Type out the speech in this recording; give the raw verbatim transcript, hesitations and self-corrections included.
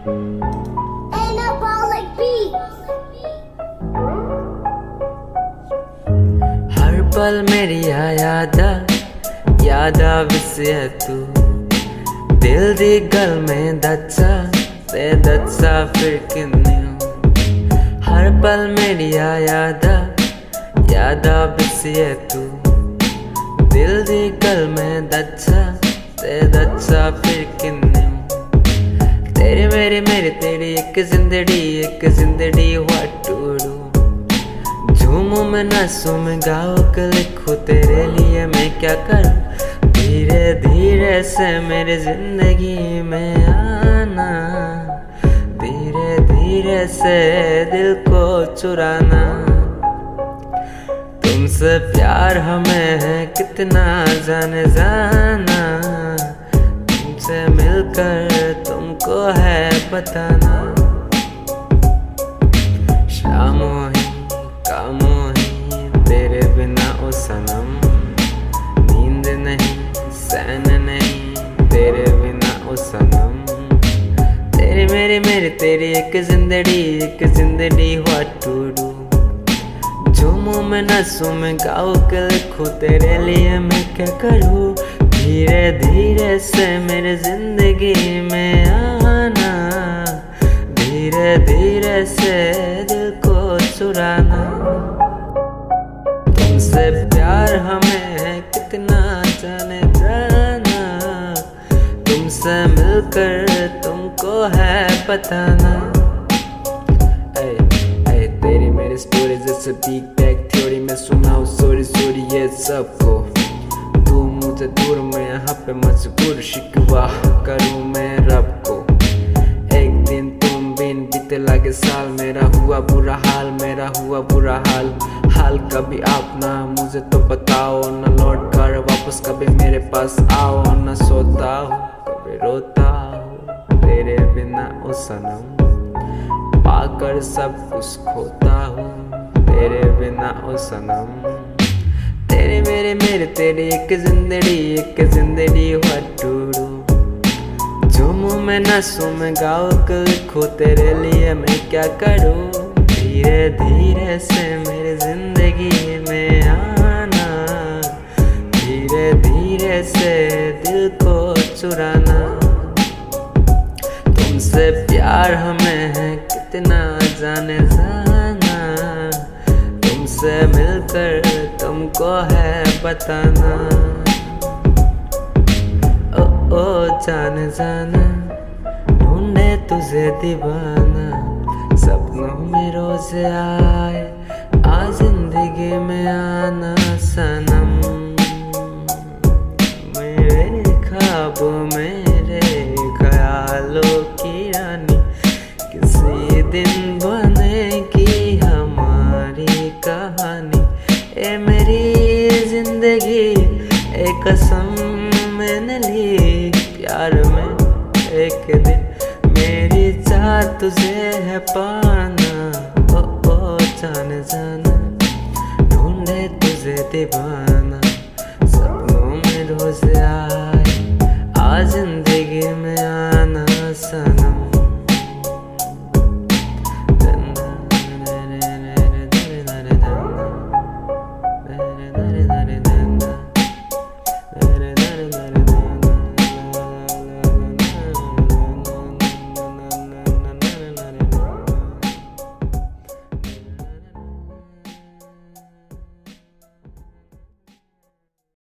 Anabolic beats. हर पल मेरी यादा यादा विसे तू दिल दी गल में दच्चा ते दच्चा फिर किन्नियों। हर पल मेरी यादा यादा विसे तू दिल दी गल में दच्चा ते दच्चा फिर किन्नियों। तेरे मेरे मेरे तेरी एक जिंदड़ी एक जिंदड़ी व्हाट टू डू। झूमूं मैं नाचूं मैं गाओ के लिखूं तेरे लिए मैं क्या करूं। धीरे धीरे से मेरी जिंदगी में आना, धीरे धीरे से दिल को चुराना। तुमसे प्यार हमें है कितना जाने जाना, तुमसे मिलकर तुमको है बताना। शामों ही कामों ही तेरे बिना ओ सनम, नींद नहीं सैन नहीं तेरे बिना ओ सनम। तेरी मेरी मेरी तेरी एक जिंदड़ी एक जिंदड़ी व्हाट टू डू। झूमूं मैं नाचूं मैं गाओ के लिखूं तेरे लिए मैं क्या करूं। धीरे धीरे से मेरे जिंदगी में आना, धीरे धीरे से दिल को चुराना। तुमसे प्यार हमें है कितना जाने जाना, तुमसे मिलकर तुमको है बताना। ऐ ऐ तेरी मेरी स्टोरी जैसे टिक टैक थ्योरी में सुनाऊं सॉरी सॉरी ये सबको। तू मुझे दूर मैं यहाँ पे मजबूर शिकवा करूँ मैं रब को। एक दिन तुम बिन बीते लगे साल, मेरा हुआ बुरा हाल मेरा हुआ बुरा हाल। हाल कभी आप ना मुझे तो बताओ, न लौट कर वापस कभी मेरे पास आओ। न सोता हूँ कभी रोता हूँ तेरे बिना ओ सनम, पाकर सब कुछ खोता हूँ तेरे बिना ओ सनम। तेरे मेरे मेरे तेरी एक जिंदड़ी एक जिंदड़ी व्हाट टू डू। झूमूं मैं नाचूं मैं गाओ के लिखूं तेरे लिए मैं क्या करूं। धीरे धीरे से मेरी जिंदगी में आना, धीरे धीरे से दिल को चुराना। तुमसे प्यार हमें है कितना जाने जाना, तुमसे मिलकर तुमको है बताना। ओ ओ जाने जाना ढूंढे तुझे दीवाना, सपनों में रोज आए आ जिंदगी में आना सनम। मेरे ख्वाब मेरे ख्यालों की रानी, किसी दिन बनेगी हमारी कहानी। ए मेरी जिंदगी एक कसम मैंने ली प्यार में एक दिन मेरी चाह तुझे है पाना। ओ ओ जाने जाना ढूंढे तुझे दीवाना, सपनों में रोज आए आ जिंदगी